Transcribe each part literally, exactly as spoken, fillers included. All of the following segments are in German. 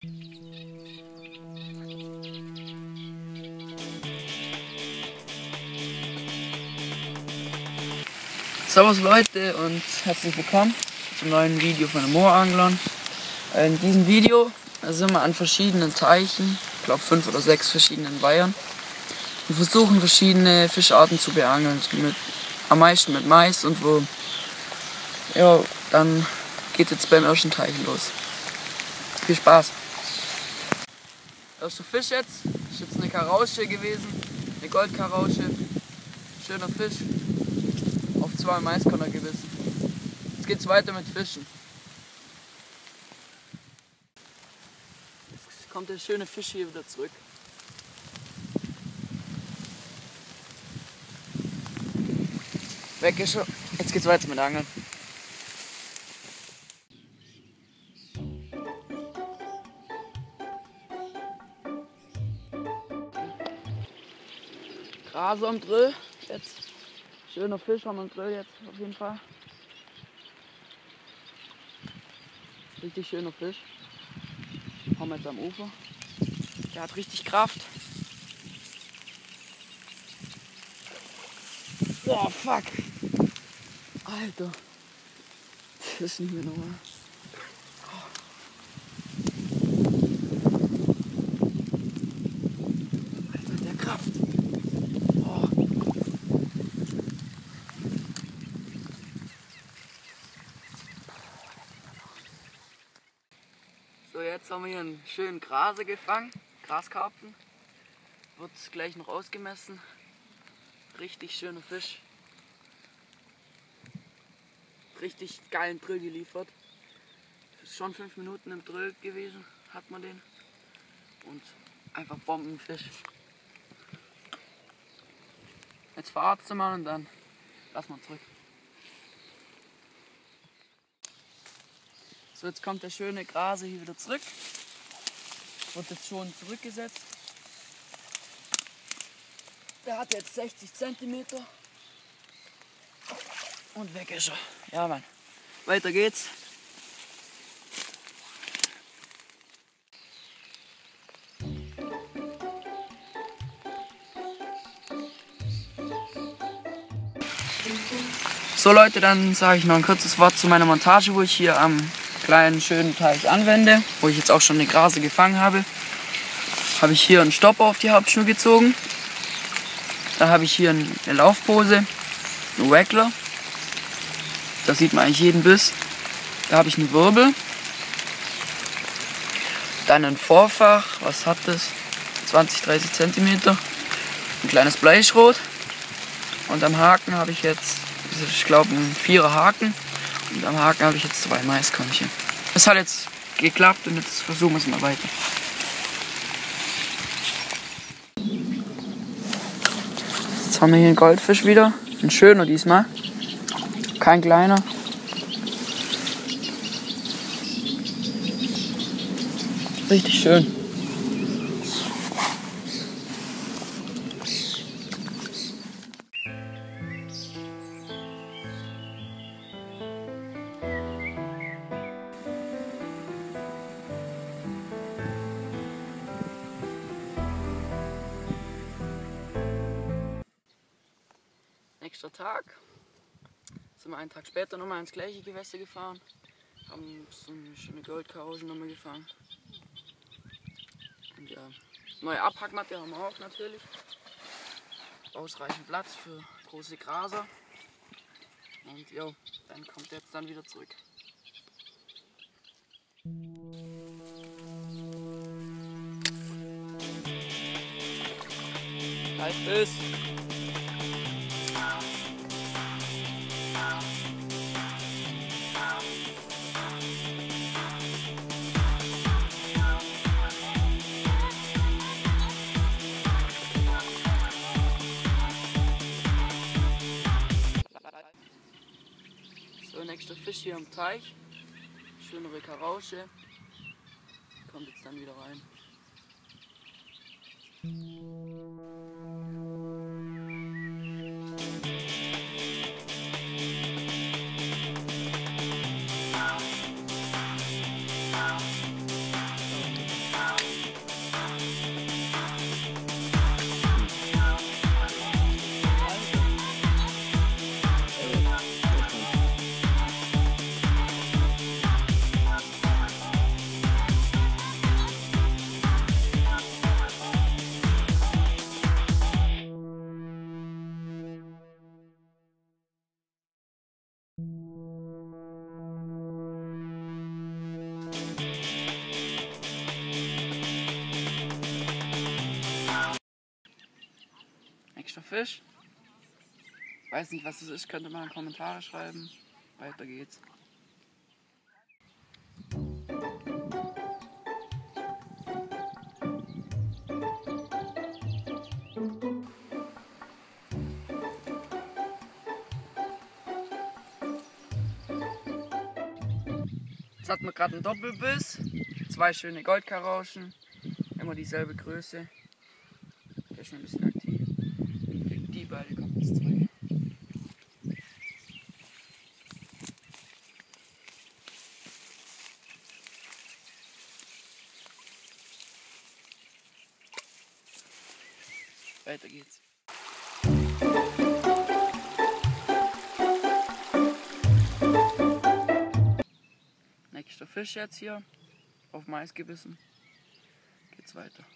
Servus Leute und herzlich willkommen zum neuen Video von den Mooranglern. In diesem Video sind wir an verschiedenen Teichen, ich glaube fünf oder sechs verschiedenen Weihern. Wir versuchen verschiedene Fischarten zu beangeln, mit, am meisten mit Mais, und wo, ja, dann geht jetzt beim ersten Teich los. Viel Spaß! Erster Fisch jetzt, ist jetzt eine Karausche gewesen, eine Goldkarausche, schöner Fisch. Auf zwei Maiskörner gebissen. Jetzt geht's weiter mit Fischen. Jetzt kommt der schöne Fisch hier wieder zurück. Weg ist er. Jetzt geht's weiter mit Angeln. Grase am Drill. Jetzt. Schöner Fisch haben wir im Grill jetzt auf jeden Fall. Richtig schöner Fisch. Haben wir jetzt am Ufer. Der hat richtig Kraft. Boah, fuck. Alter. Das ist nicht mehr normal. Alter, der Kraft. So, jetzt haben wir hier einen schönen Grase gefangen, Graskarpfen. Wird gleich noch ausgemessen. Richtig schöner Fisch. Richtig geilen Drill geliefert. Ist schon fünf Minuten im Drill gewesen, hat man den. Und einfach Bombenfisch. Jetzt verarzten wir und dann lassen wir zurück. So, jetzt kommt der schöne Grase hier wieder zurück. Wird jetzt schon zurückgesetzt. Der hat jetzt sechzig Zentimeter. Und weg ist er. Ja, Mann. Weiter geht's. So Leute, dann sage ich noch ein kurzes Wort zu meiner Montage, wo ich hier am kleinen schönen Teich anwende, wo ich jetzt auch schon eine Grase gefangen habe. Habe ich hier einen Stopper auf die Hauptschnur gezogen. Da habe ich hier eine Laufpose, einen Wackler. Da sieht man eigentlich jeden Biss. Da habe ich einen Wirbel. Dann ein Vorfach, was hat das? zwanzig, dreißig Zentimeter. Ein kleines Bleischrot. Und am Haken habe ich jetzt, ich glaube, ein Vierer Haken. Und am Haken habe ich jetzt zwei Maiskörnchen. Das hat jetzt geklappt und jetzt versuchen wir es mal weiter. Jetzt haben wir hier einen Goldfisch wieder. Ein schöner diesmal. Kein kleiner. Richtig schön. Nächster Tag, sind wir einen Tag später nochmal ins gleiche Gewässer gefahren, haben so eine schöne Goldkarausche nochmal gefangen. Und ja, neue Abhackmatte haben wir auch natürlich, ausreichend Platz für große Graser. Und ja, dann kommt jetzt dann wieder zurück. Halt bis! So, nächster Fisch hier am Teich. Schönere Karausche. Kommt jetzt dann wieder rein. Nächster Fisch. Weiß nicht, was das ist, könnt ihr mal in die Kommentare schreiben. Weiter geht's. Jetzt hatten wir gerade einen Doppelbiss, zwei schöne Goldkarauschen, immer dieselbe Größe. Der ist schon ein bisschen aktiv. Gegen die beide kommt es zwei. Weiter geht's. Nächster Fisch jetzt hier, auf Mais gebissen, geht's weiter.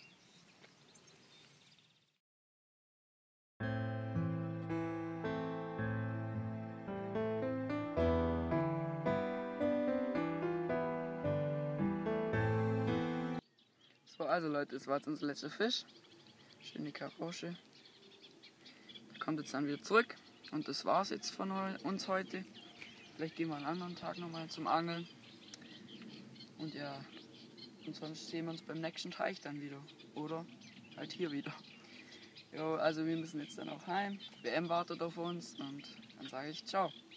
So, also Leute, das war jetzt unser letzter Fisch. Schöne Karausche. Der kommt jetzt dann wieder zurück und das war's jetzt von uns heute. Vielleicht gehen wir einen anderen Tag nochmal zum Angeln. Und ja, und sonst sehen wir uns beim nächsten Teich dann wieder. Oder halt hier wieder. Jo, also wir müssen jetzt dann auch heim. W M wartet auf uns und dann sage ich ciao.